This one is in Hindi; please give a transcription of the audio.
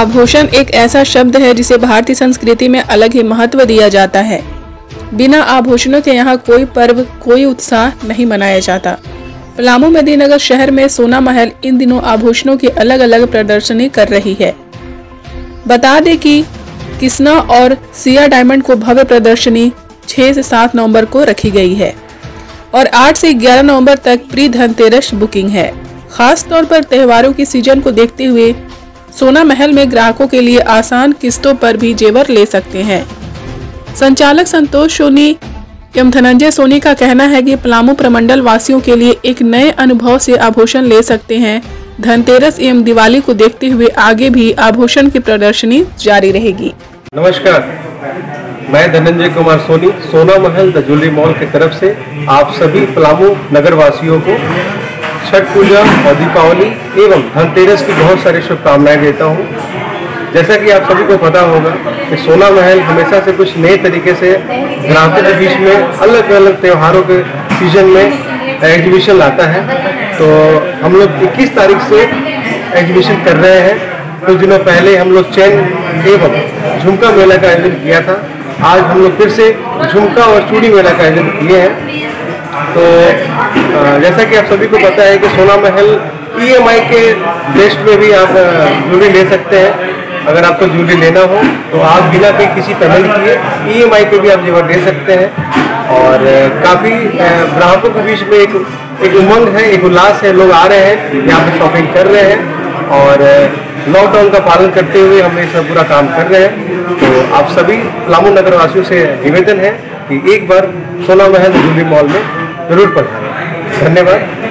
आभूषण एक ऐसा शब्द है जिसे भारतीय संस्कृति में अलग ही महत्व दिया जाता है। बिना आभूषणों के यहाँ कोई पर्व, कोई उत्साह नहीं मनाया जाता। पलामू मेदिनीनगर शहर में सोना महल इन दिनों आभूषणों की अलग अलग प्रदर्शनी कर रही है। बता दें कि किसना और सिया डायमंड को भव्य प्रदर्शनी 6 से 7 नवंबर को रखी गई है और 8 से 11 नवंबर तक प्री धनतेरस बुकिंग है। खास तौर पर त्योहारों की सीजन को देखते हुए सोना महल में ग्राहकों के लिए आसान किस्तों पर भी जेवर ले सकते हैं। संचालक संतोष सोनी एवं धनंजय सोनी का कहना है कि पलामू प्रमंडल वासियों के लिए एक नए अनुभव से आभूषण ले सकते हैं। धनतेरस एवं दिवाली को देखते हुए आगे भी आभूषण की प्रदर्शनी जारी रहेगी। नमस्कार, मैं धनंजय कुमार सोनी सोना महल द ज्वेलरी मॉल की तरफ से आप सभी पलामू नगर वासियों को छठ पूजा और दीपावली एवं धनतेरस की बहुत सारी शुभकामनाएं देता हूं। जैसा कि आप सभी को पता होगा कि सोना महल हमेशा से कुछ नए तरीके से ग्राहकों के बीच में अलग अलग त्योहारों के सीजन में एग्जीबिशन लाता है। तो हम लोग 21 तारीख से एग्जीबिशन कर रहे हैं। कुछ दिनों पहले हम लोग चैन एवं झुमका मेला का आयोजन किया था। आज हम लोग फिर से झुमका और चूड़ी मेला का आयोजन किए हैं। तो जैसा कि आप सभी को पता है कि सोना महल EMI के बेस्ट में भी आप ज्वेलरी ले सकते हैं। अगर आपको ज्वेलरी लेना हो तो आप बिना किसी पेमेंट किए EMI पे भी आप जेवर ले सकते हैं। और काफ़ी ग्राहकों के बीच में एक उमंग है, एक उल्लास है। लोग आ रहे हैं, यहाँ पे शॉपिंग कर रहे हैं और लॉकडाउन का पालन करते हुए हम ये सब पूरा काम कर रहे हैं। तो आप सभी पलामू नगर वासियों से निवेदन है कि एक बार सोना महल ज्वेलरी मॉल में जरूर पधारें। धन्यवाद।